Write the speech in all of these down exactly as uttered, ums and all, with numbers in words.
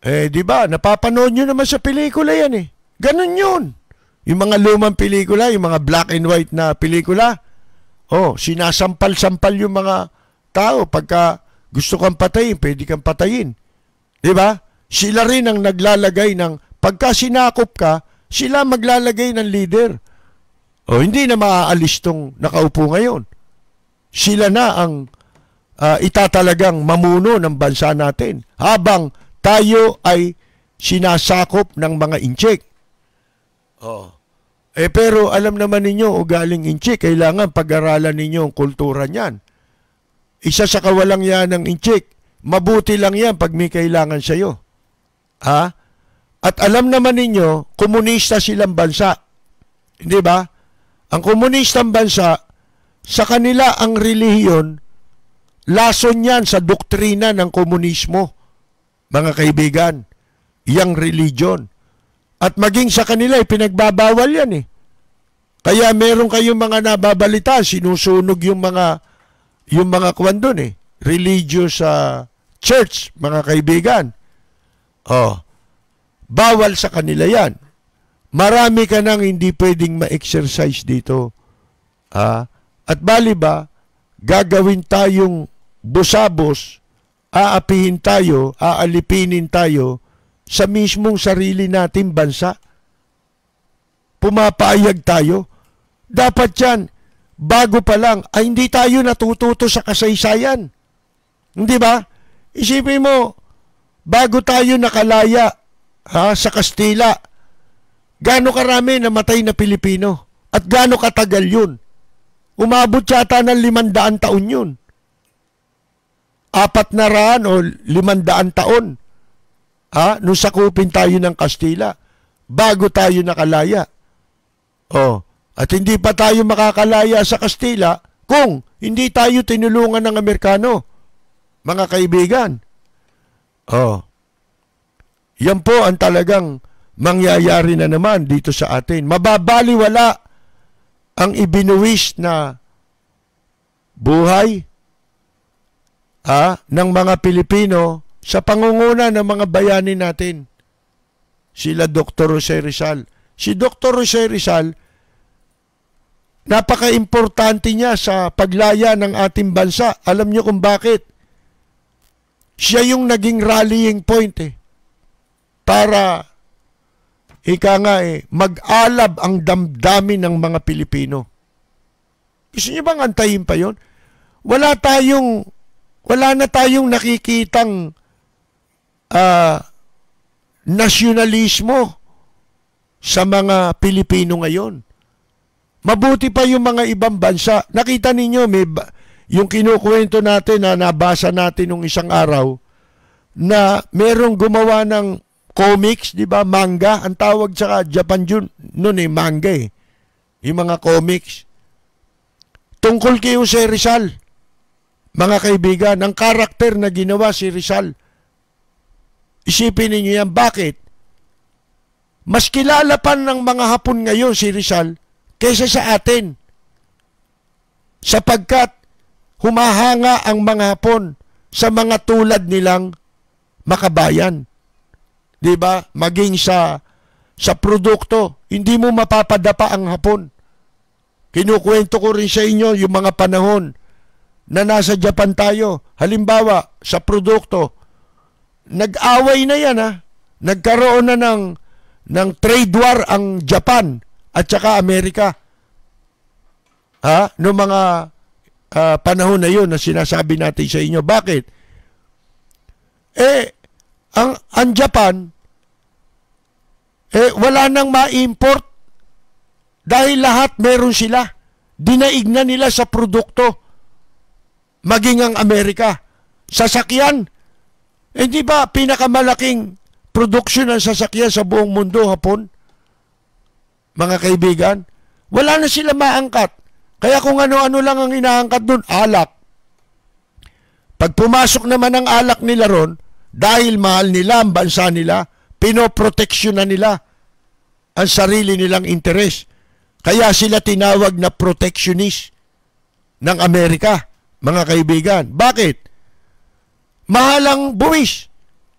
Eh, di ba? Napapanood nyo naman sa pelikula yan eh. Ganun yun. Yung mga lumang pelikula, yung mga black and white na pelikula, oh, sinasampal-sampal yung mga tao. Pagka gusto kang patayin, pwede kang patayin. Di ba? Sila rin ang naglalagay ng, pagka sinakop ka, sila maglalagay ng leader. O, hindi na maaalis tong nakaupo ngayon. Sila na ang uh, itatalagang mamuno ng bansa natin. Habang tayo ay sinasakop ng mga inchik. Oh. Eh pero alam naman ninyo, ugaling inchik, kailangan pag-aralan ninyo ang kultura niyan. Isa sa kawalang yan ng inchik, mabuti lang yan pag may kailangan sa'yo. Ha? At alam naman ninyo, komunista silang bansa. Hindi ba? Ang komunistang bansa, sa kanila ang relihiyon, lason yan sa doktrina ng komunismo. Mga kaibigan, yang religion. At maging sa kanila, pinagbabawal yan eh. Kaya meron kayong mga nababalita, sinusunog yung mga yung mga kwan doon eh. Religious uh, church, mga kaibigan. Oh, bawal sa kanila yan. Marami ka nang hindi pwedeng ma-exercise dito. Ah, at bali ba, gagawin tayong busabos, aapihin tayo, aalipinin tayo sa mismong sarili nating bansa. Pumapayag tayo. Dapat yan, bago pa lang, ay hindi tayo natututo sa kasaysayan. Hindi ba? Isipin mo, bago tayo nakalaya ha, sa Kastila, gaano karami namatay na Pilipino? At gaano katagal yun? Umabot yata ng limandaan taon yun. Apat na raan o limandaan taon. Ha? Nung sakupin tayo ng Kastila, bago tayo nakalaya. Oh, at hindi pa tayo makakalaya sa Kastila kung hindi tayo tinulungan ng Amerikano, mga kaibigan. Oh, yan po ang talagang mangyayari na naman dito sa atin. Mababaliwala ang ibinuwis na buhay ah, ng mga Pilipino sa pangunguna ng mga bayani natin. Sila Doctor Jose Rizal. Si Doctor Jose Rizal, napaka-importante niya sa paglaya ng ating bansa. Alam niyo kung bakit? Siya yung naging rallying point eh. Para, ika nga eh, mag-alab ang damdamin ng mga Pilipino. Gusto niyo bang antayin pa yon? Wala tayong, wala na tayong nakikitang uh, nasyonalismo sa mga Pilipino ngayon. Mabuti pa yung mga ibang bansa. Nakita ninyo, may yung kinukwento natin na nabasa natin nung isang araw na merong gumawa ng comics, di ba? Manga. Ang tawag sa Japan yun, nun eh, manga eh. Yung mga comics. Tungkol kay Jose Rizal. Mga kaibigan, ang karakter na ginawa si Rizal. Isipin niyo yan, bakit? Mas kilala pa ng mga Hapon ngayon si Rizal kaysa sa atin. Sapagkat humahanga ang mga Hapon sa mga tulad nilang makabayan. Diba? Maging sa sa produkto, hindi mo mapapadapa ang Hapon. Kinukwento ko rin sa inyo yung mga panahon na nasa Japan tayo. Halimbawa, sa produkto, nag-away na yan ha. Nagkaroon na ng ng trade war ang Japan at saka Amerika. Ha? Noong mga uh, panahon na yun na sinasabi natin sa inyo. Bakit? Eh, ang, ang Japan, eh, wala nang ma-import dahil lahat meron sila. Dinaig na nila sa produkto. Maging ang Amerika. Sasakyan. Eh, di ba pinakamalaking produksyon ng sasakyan sa buong mundo, Hapon? Mga kaibigan, wala na sila maangkat. Kaya kung ano-ano lang ang inaangkat doon, alak. Pag pumasok naman ang alak nila ron, dahil mahal nila ang bansa nila, pinoproteksyon na nila ang sarili nilang interes. Kaya sila tinawag na protectionist ng Amerika, mga kaibigan. Bakit? Mahal ang buwis.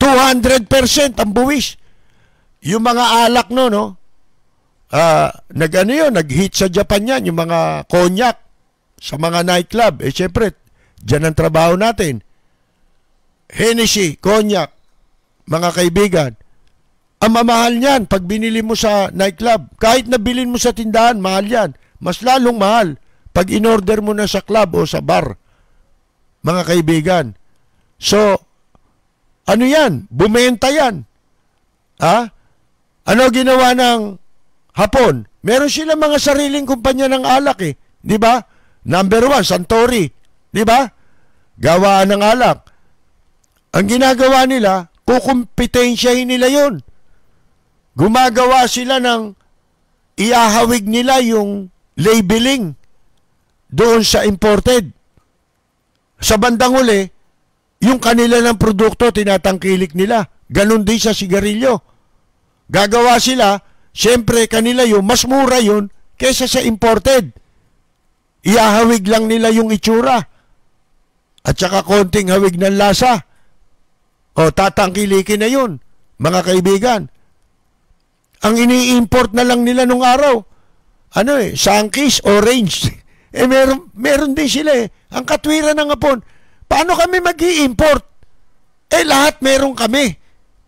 two hundred percent ang buwis. Yung mga alak no, no? Uh, nag ano yun, nag-hit sa Japan yan, yung mga cognac sa mga nightclub. Eh, syempre, dyan ang trabaho natin. Hennessy, cognac, mga kaibigan. Ang mamahal niyan pag binili mo sa nightclub. Kahit nabilin mo sa tindahan, mahal yan. Mas lalong mahal pag in-order mo na sa club o sa bar. Mga kaibigan. So, ano yan? Bumenta yan. Ha? Ano ginawa ng Hapon? Meron sila mga sariling kumpanya ng alak eh. Di ba? Number one, Suntory. Di ba? Gawaan ng alak. Ang ginagawa nila, kukumpetensyahin nila yon. Gumagawa sila ng iahawig nila yung labeling doon sa imported. Sa bandang huli, yung kanila ng produkto tinatangkilik nila. Ganon din sa sigarilyo. Gagawa sila, siyempre kanila yung mas mura yun kaysa sa imported. Iahawig lang nila yung itsura. At saka konting hawig ng lasa. O tatangkilikin na yun, mga kaibigan. Ang ini-import na lang nila nung araw, ano eh, Sunkist, Orange. Eh meron, meron din sila eh. Ang katwiran ng Hapon, paano kami mag-i-import? Eh lahat meron kami.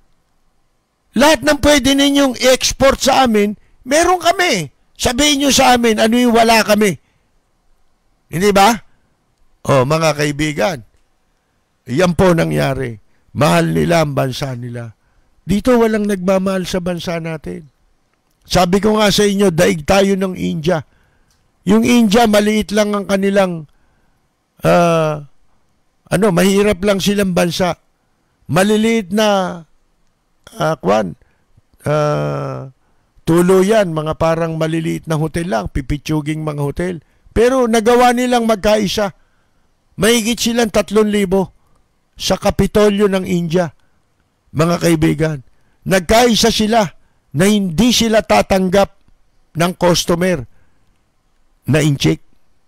Lahat ng pwede ninyong i-export sa amin, meron kami. Sabihin nyo sa amin, ano yung wala kami. Hindi ba? O, mga kaibigan, yan po nangyari. Mahal nila ang bansa nila. Dito walang nagmamahal sa bansa natin. Sabi ko nga sa inyo, daig tayo ng India. Yung India, maliit lang ang kanilang, uh, ano, mahirap lang silang bansa. Maliliit na, Uh, kwan, uh, tulo yan, mga parang maliliit na hotel lang, pipitsuging mga hotel. Pero nagawa nilang magkaisa. Mahigit silang tatlong libo sa Kapitolyo ng India, mga kaibigan. Nagkaisa sila na hindi sila tatanggap ng customer na incheck.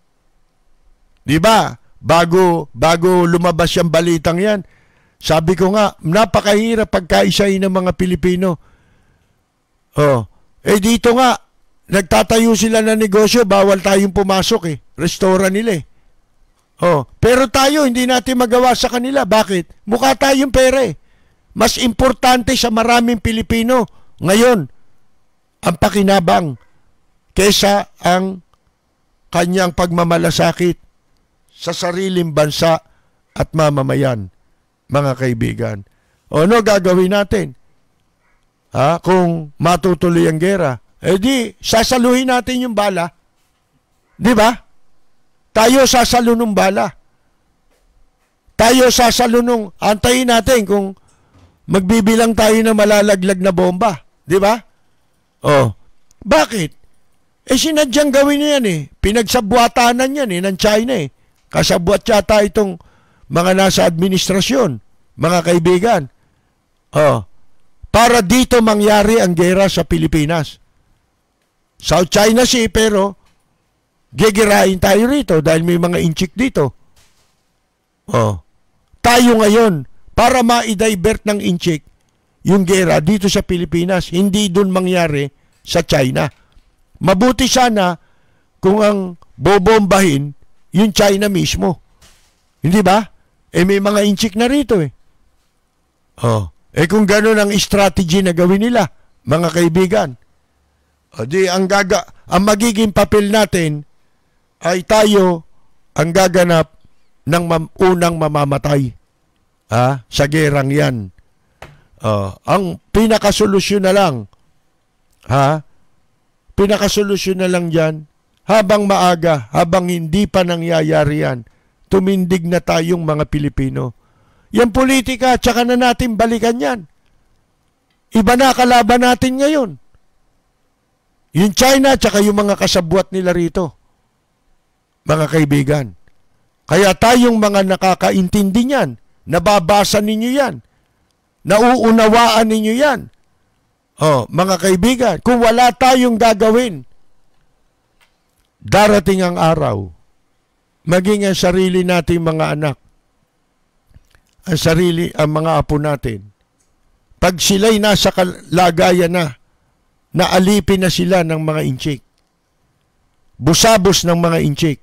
Di ba? Bago, bago lumabas yung balitang yan, sabi ko nga, napakahirap pagkaisahin ng mga Pilipino. Oh, eh dito nga, nagtatayo sila ng negosyo, bawal tayong pumasok eh. Restaurant nila eh. Oh, pero tayo, hindi natin magawa sa kanila. Bakit? Mukha tayong pera eh. Mas importante sa maraming Pilipino ngayon ang pakinabang kesa ang kanyang pagmamalasakit sa sariling bansa at mamamayan. Mga kaibigan. O ano gagawin natin? Ha? Kung matutuloy ang gera, eh di, sasaluhin natin yung bala. Di ba? Tayo sasalo ng bala. Tayo sasalo nung, antayin natin kung magbibilang tayo ng malalaglag na bomba. Di ba? O, bakit? Eh sinadyang gawin niya yan eh. Pinagsabwatanan yan eh, ng China eh. Kasabwat yata itong mga nasa administrasyon, mga kaibigan. Oh, para dito mangyari ang gera sa Pilipinas. South China Sea, pero gigirahin tayo rito dahil may mga inchik dito. Oh, tayo ngayon, para ma-divert ng inchik yung gera dito sa Pilipinas, hindi dun mangyari sa China. Mabuti sana kung ang bobombahin yung China mismo. Hindi ba? Eh may mga inchik na rito eh. Oh, eh kung gano'n ang strategy na gawin nila, mga kaibigan, o di ang, gaga, ang magiging papel natin ay tayo ang gaganap ng mam, unang mamamatay ha, sa gerang yan. Oh, ang pinakasolusyon na lang, ha, pinakasolusyon na lang dyan, habang maaga, habang hindi pa nangyayari yan, tumindig na tayong mga Pilipino. Yan politika, tsaka na natin balikan yan. Iba na kalaban natin ngayon. Yung China, tsaka yung mga kasabwat nila rito. Mga kaibigan. Kaya tayong mga nakakaintindi niyan, nababasa ninyo yan, nauunawaan ninyo yan. Oh, mga kaibigan, kung wala tayong gagawin, darating ang araw, maging ang sarili nating mga anak, ang sarili, ang mga apo natin, pag sila'y nasa kalagayan na, naalipin na sila ng mga inchik, busabos ng mga inchik,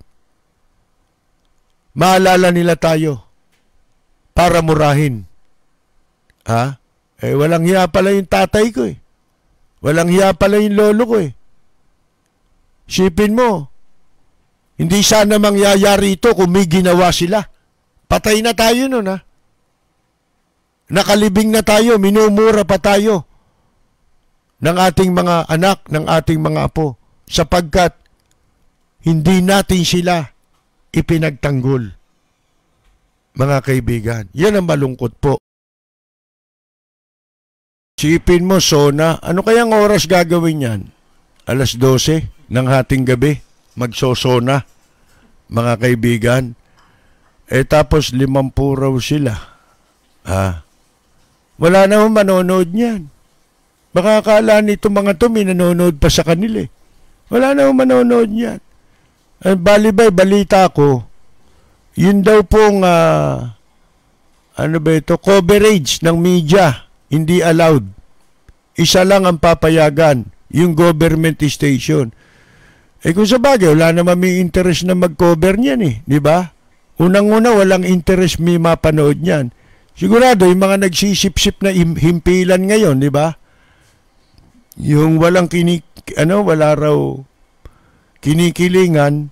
maalala nila tayo para murahin. Ha? Eh, walang hiya pala yung tatay ko eh. Walang hiya pala yung lolo ko eh. Sipin mo, hindi sana mangyayari ito kung may ginawa sila. Patay na tayo nun ha. Nakalibing na tayo, minumura pa tayo ng ating mga anak, ng ating mga apo, sapagkat hindi natin sila ipinagtanggol. Mga kaibigan, yan ang malungkot po. Sipin mo, Sona, ano kayang oras gagawin yan? alas dose ng hating gabi, magsosona, mga kaibigan. Eh tapos limampu raw sila. Ah, wala naman manonood niyan. Baka akala nito mga to, may nanonood pa sa kanila eh. Wala naman manonood niyan. Eh, balibay, balita ko, yun daw pong, uh, ano ba ito, coverage ng media, hindi allowed. Isa lang ang papayagan, yung government station. Eh kung sa bagay, wala naman may interest na mag-cover niyan eh, di ba? Unang-una, walang interest may mapanood niyan. Sigurado, yung mga nagsisip-sip na himpilan ngayon, di ba? Yung walang kinik, ano, wala raw kinikilingan,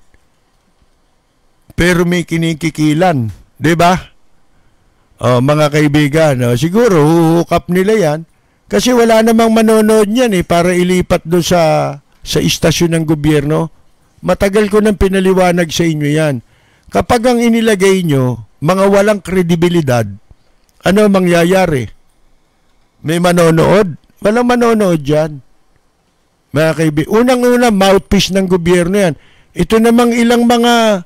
pero may kinikikilan, di ba? Oh, mga kaibigan, oh, siguro huhukap nila yan kasi wala namang manonood niyan eh para ilipat doon sa sa istasyon ng gobyerno. Matagal ko nang pinaliwanag sa inyo yan. Kapag ang inilagay nyo, mga walang kredibilidad, ano mangyayari? May manonood? Walang manonood dyan. Mga kaibigan, unang-una mouthpiece ng gobyerno yan. Ito namang ilang mga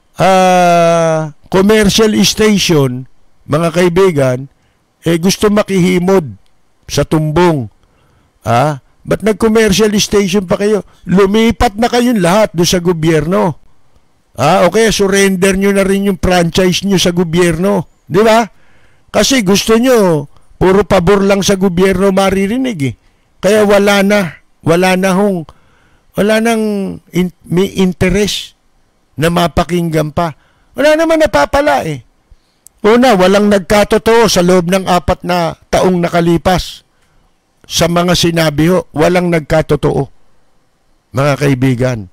uh, commercial station, mga kaibigan, eh gusto makihimod sa tumbong. Ah, ba't nag-commercial station pa kayo? Lumipat na kayong lahat doon sa gobyerno. Ah, okay, surrender nyo na rin yung franchise nyo sa gobyerno. Di ba? Kasi gusto nyo, puro pabor lang sa gobyerno maririnig eh. Kaya wala na, wala na hong, wala nang in, may interest na mapakinggan pa. Wala naman napapala eh. Una, walang nagkatotoo sa loob ng apat na taong nakalipas. Sa mga sinabi ho, walang nagkatotoo. Mga kaibigan.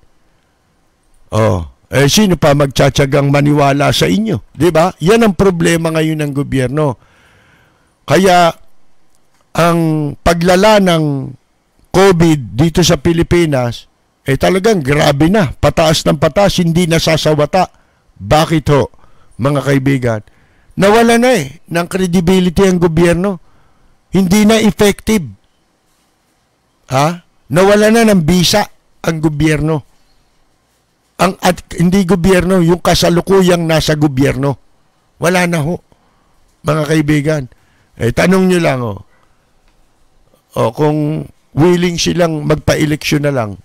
Oh, eh sino pa magtsatsagang maniwala sa inyo? Diba? Yan ang problema ngayon ng gobyerno. Kaya, ang paglala ng COVID dito sa Pilipinas, eh talagang grabe na. Pataas ng pataas, hindi nasasawata. Bakit ho, mga kaibigan? Nawala na eh ng credibility ang gobyerno. Hindi na effective. Ha? Nawala na ng bisa ang gobyerno. Ang at hindi gobyerno, yung kasalukuyang nasa gobyerno. Wala na ho, mga kaibigan. Eh tanong nyo lang oh. O kung willing silang magpa-eleksyon na lang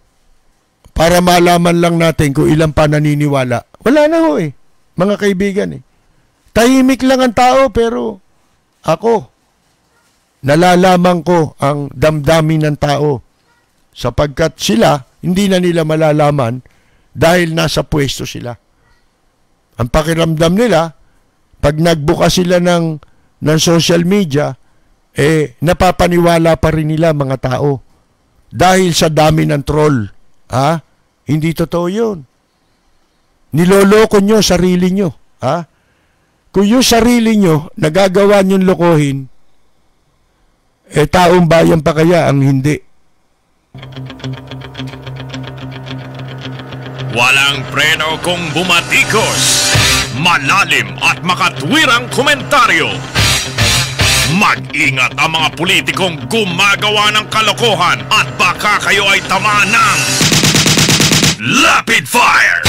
para malaman lang natin kung ilan pa naniniwala. Wala na ho eh, mga kaibigan eh. Tahimik lang ang tao pero ako, nalalaman ko ang damdamin ng tao sapagkat sila, hindi na nila malalaman dahil nasa pwesto sila. Ang pakiramdam nila, pag nagbukas sila ng, ng social media, eh, napapaniwala pa rin nila mga tao dahil sa dami ng troll. Ha? Hindi totoo yun. Niloloko nyo sarili nyo. Ha? Kung yung sarili nyo, nagagawa nyong lokohin, eh taong bayan pa kaya ang hindi. Walang preno kung bumatikos, malalim at makatwirang komentaryo. Mag-ingat ang mga politikong gumagawa ng kalokohan at baka kayo ay tamaan ng Lapid Fire!